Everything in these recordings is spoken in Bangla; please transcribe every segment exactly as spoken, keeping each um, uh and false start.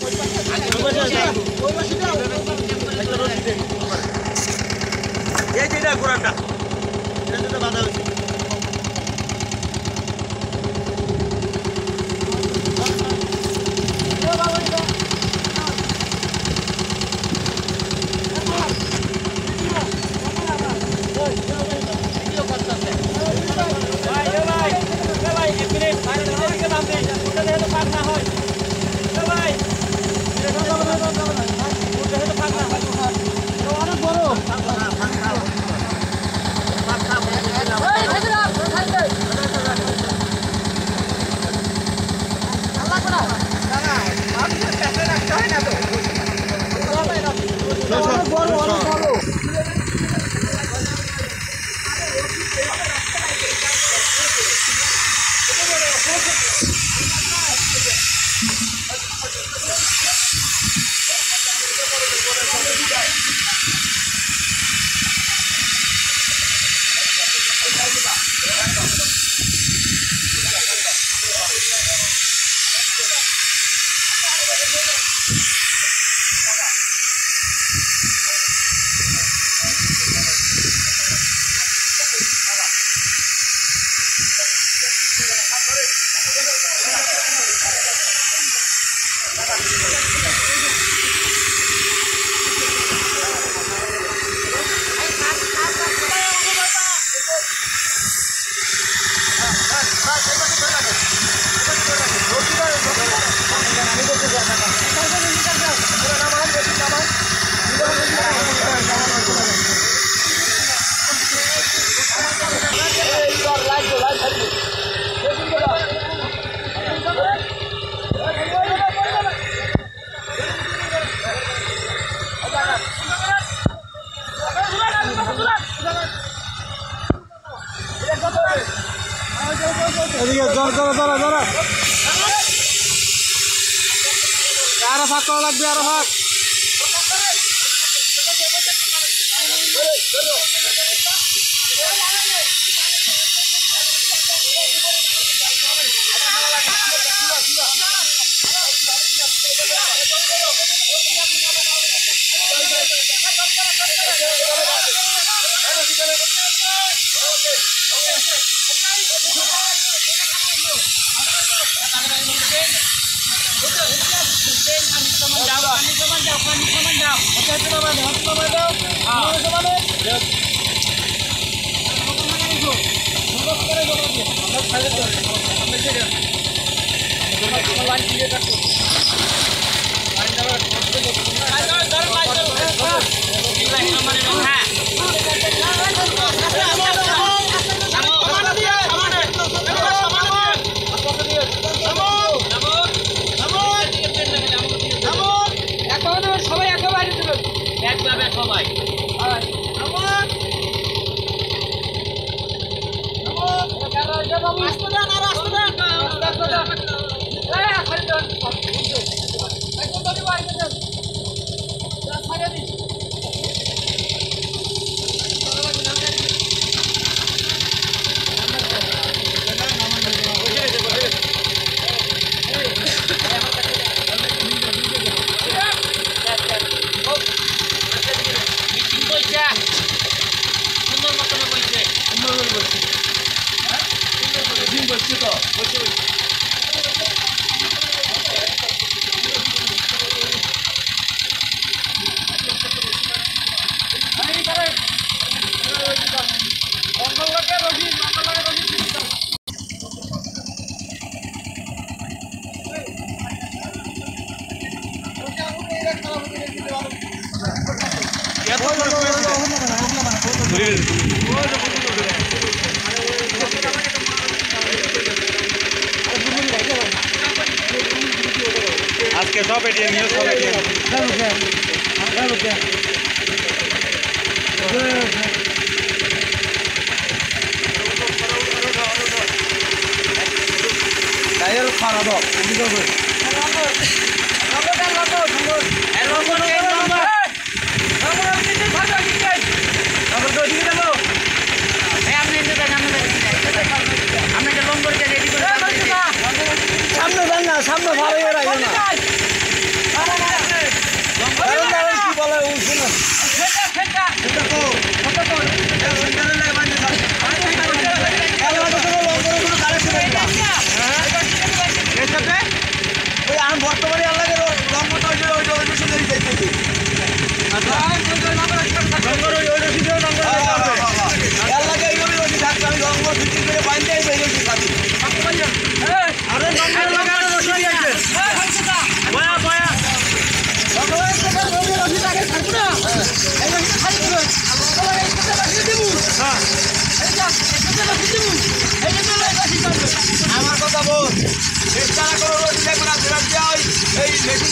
এই যেটা ঘোড়াটা এটা যেটা বাধা হয়েছে এদিকে জোর জোর জোর জোর আরো ফাঁক করা লাগবে আরো ফাঁক আজকে সব এটিএম নিয়ে সব এটিএম টায়ার খারাপ হবে সামনে যান না সামনে ভালো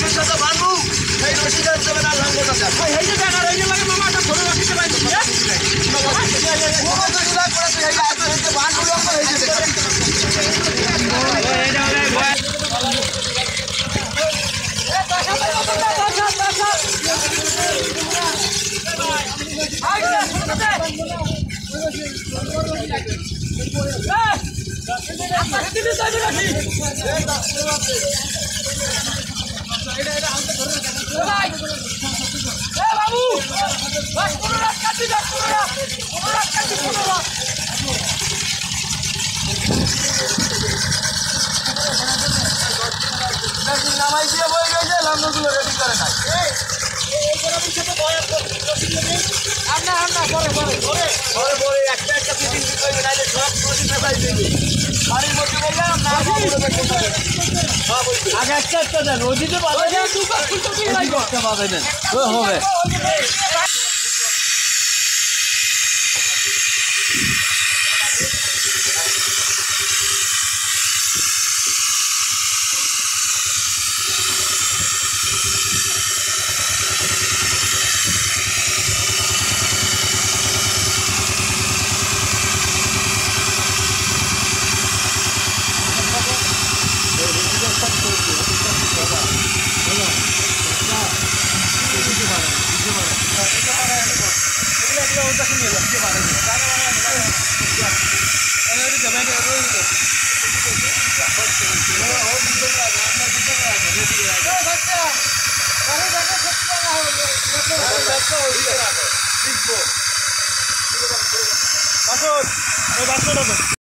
রশির সাথে বাঁধবো সেই রশিটা দেবে না লাগবে দাদা এই যে জায়গা এই যে লাগে মামা একটা ছোট রশিতে বাঁধবো নামাই দিয়ে বই গেছে লামগুলো রেডি করে নাই আমরা আমরা পরে পরে পরে পরে পরে একটা একটা ফিটিং করবে নাইলে সব প্রতি ফেলাই দিবে বাড়ির মধ্যে বললাম না আগে একটা একটা দেন রোজিতে বাঁধা দেন দুটো ফুলটো দিয়ে লাগবে একটা বাঁধা দেন হবে বাসন ওই বাসন